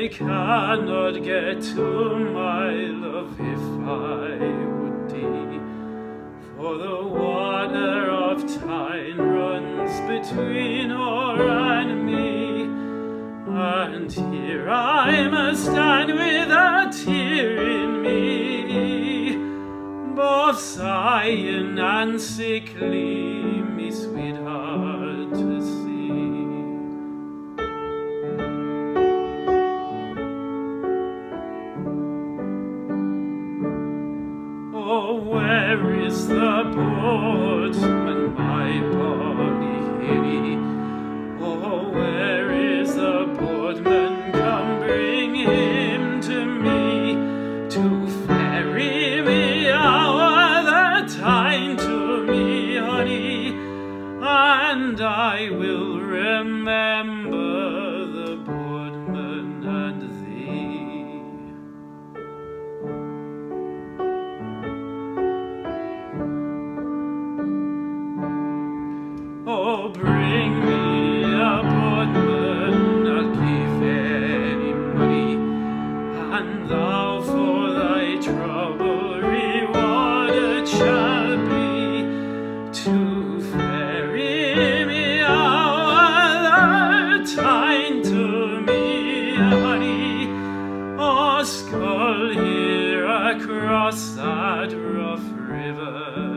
I cannot get to my love if I would be, for the water of Tyne runs between her and me, and here I must stand with a tear in me, both sighing and sickly, me sweetheart to see. Oh, where is the boatman, my bonny Hilly? Oh, where is the boatman? Come bring him to me, to ferry me o'er the Tyne to me, honey, and I will remember the boatman and thee. Oh, bring me a boatman, I'll give any money, and thou for thy trouble rewarded shall be, to ferry me o'er the Tyne to me, honey, or scull here across that rough river.